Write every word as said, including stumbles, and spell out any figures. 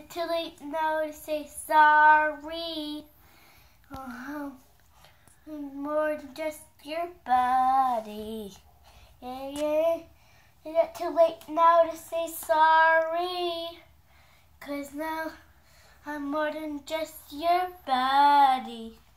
it too late now to say sorry? Oh, I'm more than just your body. Yeah, yeah. Is it too late now to say sorry? 'Cause now I'm more than just your body.